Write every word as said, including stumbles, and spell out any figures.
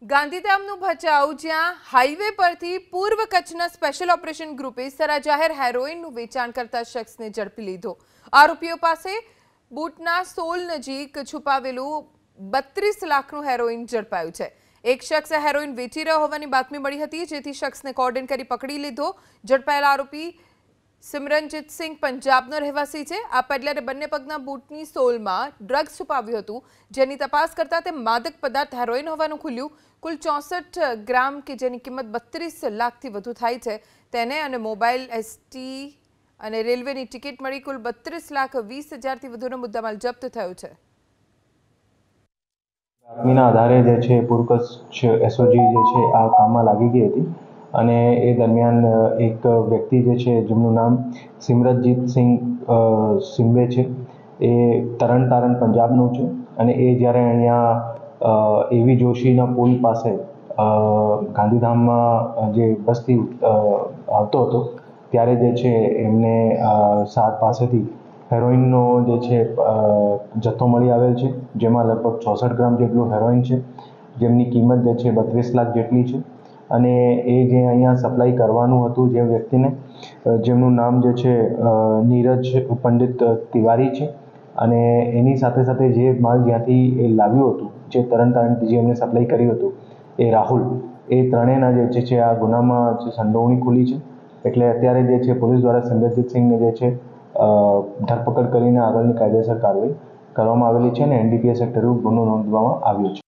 ગાંધીધામનું ભચાઉ જ્યાં હાઈવે પરથી પૂર્વ કચ્છના સ્પેશિયલ ઓપરેશન ગ્રુપે સરા જાહેર હેરોઇનનું વેચાણ કરતા શખ્સને ઝડપી લીધો। આરોપીઓ પાસે બૂટના સોલ નજીક છુપાવેલું બત્રીસ લાખનું હેરોઇન ઝડપાયું છે। એક શખ્સ હેરોઇન વેચી રહ્યો હોવાની બાતમી મળી હતી, જેથી શખ્સને કોર્ડન કરી પકડી લીધો। ઝડપાયેલા આરોપી સિમરનજીત સિંહ પંજાબનો રહેવાસી છે। આ પેડલરે બંને પગના બૂટની સોલમાં ડ્રગ્સ છુપાવ્યું હતું, જેની તપાસ કરતા તે માદક પદાર્થ હેરોઇન હોવાનું ખુલ્યું। કુલ ચોસઠ ગ્રામ કે જેની કિંમત બત્રીસ લાખથી વધુ થાય છે તેને અને મોબાઈલ, એસટી અને રેલવેની ટિકિટ મળી કુલ બત્રીસ લાખ વીસ હજારથી વધુનો મુદ્દામાલ જપ્ત થયો છે। બાતમીના આધારે જે છે પૂર્વ કચ્છ એસઓજી જે છે આ કામમાં લાગી ગઈ હતી અને એ દરમિયાન એક વ્યક્તિ જે છે જેમનું નામ સિમરનજીત સિંહ સિંબે છે, એ તરણ તારણ પંજાબનું છે અને એ જ્યારે અહીંયા એવી જોશીના પુલ પાસે ગાંધીધામમાં જે બસથી આવતો હતો ત્યારે જે છે એમને સાત પાસેથી હેરોઇનનો જે છે જથ્થો મળી આવેલ છે, જેમાં લગભગ ચોસઠ ગ્રામ જેટલું હેરોઇન છે, જેમની કિંમત જે છે બત્રીસ લાખ જેટલી છે અને એ જે અહીંયા સપ્લાય કરવાનું હતું જે વ્યક્તિને, જેમનું નામ જે છે નીરજ પંડિત તિવારી છે અને એની સાથે સાથે જે માલ જ્યાંથી એ લાવ્યું હતું, જે તરણ તારણથી જે એમને સપ્લાય કર્યું હતું એ રાહુલ, એ ત્રણેયના જે છે આ ગુનામાં સંડોવણી ખુલી છે। એટલે અત્યારે જે છે પોલીસ દ્વારા સિમરનજીત સિંહને જે છે ધરપકડ કરીને આગળની કાયદેસર કાર્યવાહી કરવામાં આવેલી છે અને એનડીપીએસ હેઠળ ગુનો નોંધવામાં આવ્યો છે।